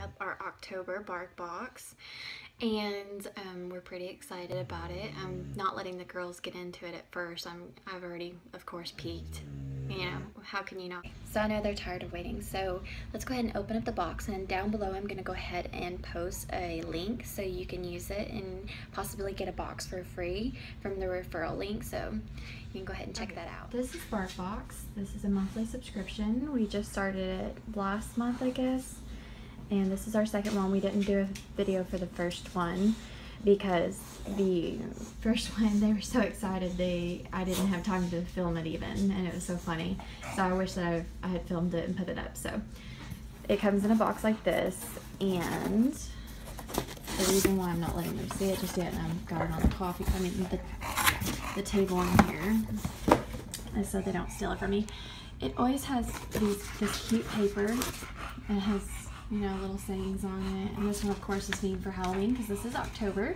up our October BarkBox, and we're pretty excited about it. I'm not letting the girls get into it at first. I've already, of course, peeked. You know, how can you not? So I know they're tired of waiting, so let's go ahead and open up the box, and down below I'm gonna go ahead and post a link so you can use it and possibly get a box for free from the referral link, so you can go ahead and check that out. This is BarkBox. This is a monthly subscription. We just started it last month, I guess, and this is our second one. We didn't do a video for the first one because the first one, they were so excited I didn't have time to film it even, and it was so funny. So I wish that I had filmed it and put it up. So it comes in a box like this, and the reason why I'm not letting them see it just yet, and I've got it on the coffee, I mean the table in here, is so they don't steal it from me. It always has this cute paper, and it has, you know, little sayings on it. And this one, of course, is themed for Halloween because this is October.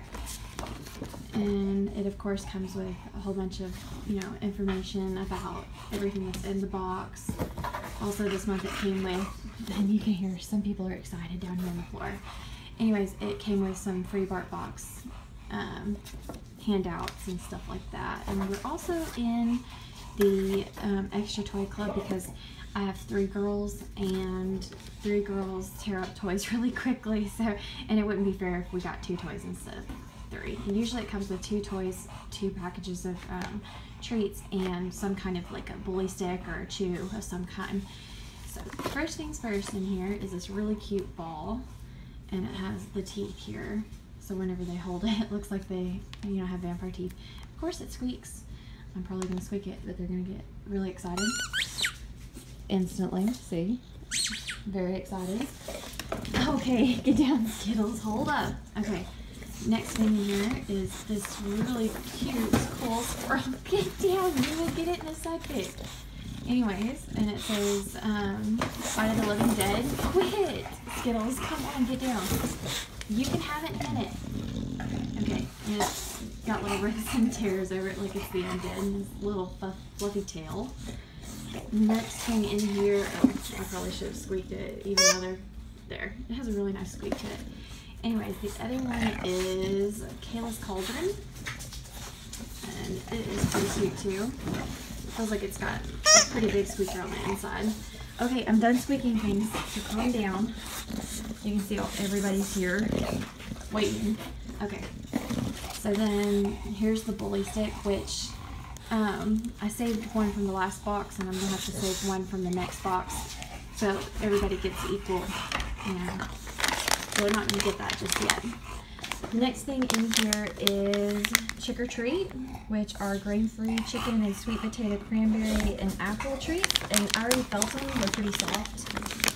And it, of course, comes with a whole bunch of, you know, information about everything that's in the box. Also, this month it came with, and you can hear some people are excited down here on the floor. Anyways, it came with some free BarkBox handouts and stuff like that. And we're also in the extra toy club because I have 3 girls, and 3 girls tear up toys really quickly, so, and it wouldn't be fair if we got 2 toys instead of 3. And usually it comes with 2 toys, 2 packages of treats, and some kind of like a bully stick or a chew of some kind. So first things first, in here is this really cute ball, and it has the teeth here, so whenever they hold it, it looks like they, you know, have vampire teeth. Of course it squeaks. I'm probably gonna squeak it, but they're gonna get really excited instantly. See, very excited. Okay, get down, Skittles, hold up. Okay, next thing in here is this really cute cool squirrel. Get down, you will get it in a second. Anyways, and it says Fight of the Living Dead. Quit, Skittles, come on, get down. You can have it in a minute. Okay, and it's got little rips and tears over it like it's the undead, and this little fluffy tail. Next thing in here, oh, I probably should have squeaked it, even though they're there. It has a really nice squeak to it. Anyways, the other one is Kayla's Cauldron, and it is pretty sweet too. It feels like it's got a pretty big squeaker on the inside. Okay, I'm done squeaking things, so calm down. You can see everybody's here waiting. Okay, so then here's the bully stick, which I saved one from the last box, and I'm gonna have to save one from the next box, so everybody gets equal. Yeah, so we're not gonna get that just yet. The next thing in here is Trick or Treat, which are grain-free chicken and sweet potato cranberry and apple treats, and I already felt them. They're pretty soft.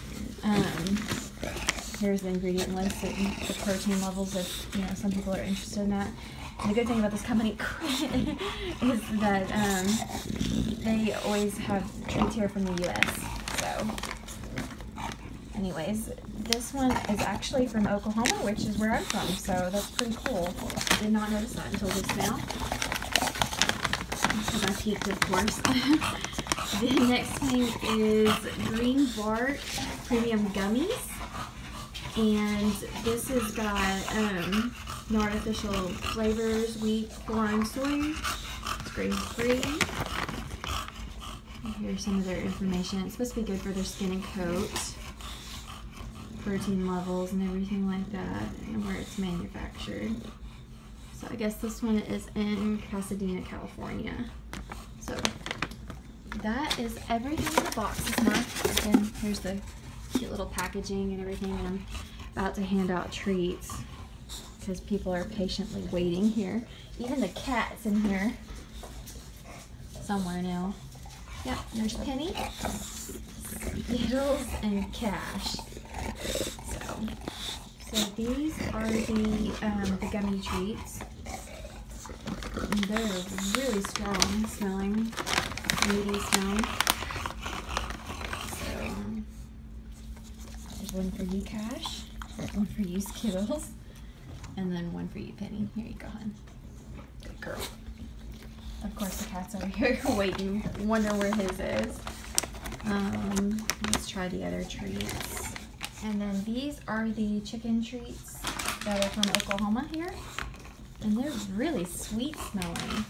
Here's the ingredient list and the protein levels if, you know, some people are interested in that. And the good thing about this company is that they always have treats here from the US. So, anyways, this one is actually from Oklahoma, which is where I'm from, so that's pretty cool. I did not notice that until just now, because I peeked, of course. The next thing is Green Bark Premium Gummies, and this has got no artificial flavors, wheat, corn, soy. It's grain-free. Here's some of their information. It's supposed to be good for their skin and coat, protein levels and everything like that, and where it's manufactured. So I guess this one is in Pasadena, California. So that is everything in the box this month. Again, here's the cute little packaging and everything, and I'm about to hand out treats because people are patiently waiting here. Even the cat's in here somewhere now. Yeah, there's Penny, Skittles, and Cash. So these are the gummy treats. And they're really strong smelling, meaty smelling. So there's one for you, Cash. One for you, Skittles. And then one for you, Penny. Here you go, hon. Good girl. Of course, the cat's over here waiting, wonder where his is. Let's try the other treats. And then these are the chicken treats that are from Oklahoma here. And they're really sweet smelling.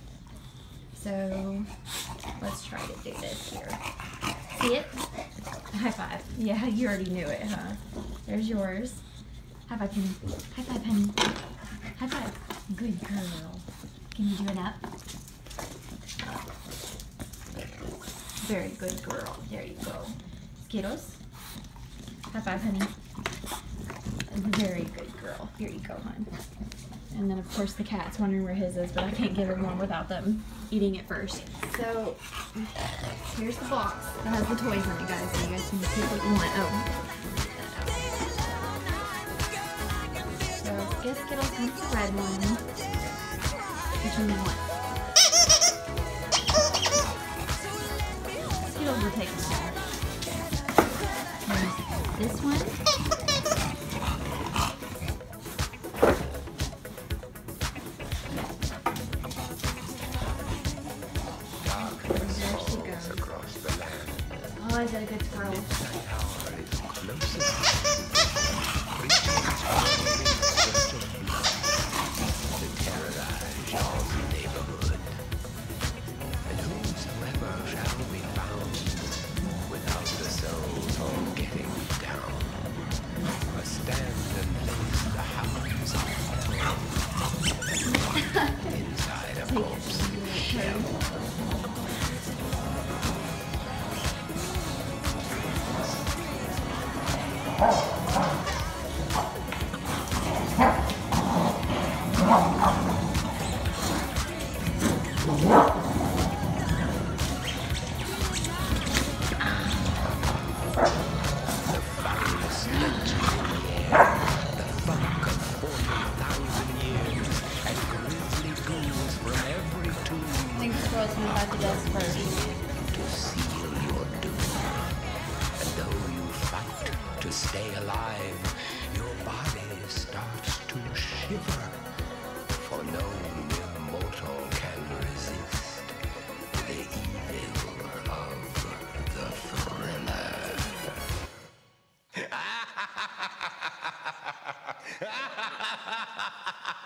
So let's try to do this here. See it? High five. Yeah, you already knew it, huh? There's yours. High five, Penny. High five, Penny. High five. Good girl. Can you do an up? Very good girl. There you go. Skittles. High five, honey. Very good girl. Here you go, hon. And then, of course, the cat's wondering where his is, but I can't give him one without them eating it first. So, here's the box that has the toys in it, guys, so you guys can pick what you want. Oh. So, guess Skittles wants the red one. Which one do you want? Skittles will take this one. There's this one. Oh, is that a good squirrel? To stay alive, your body starts to shiver, for no mere mortal can resist the evil of the thriller.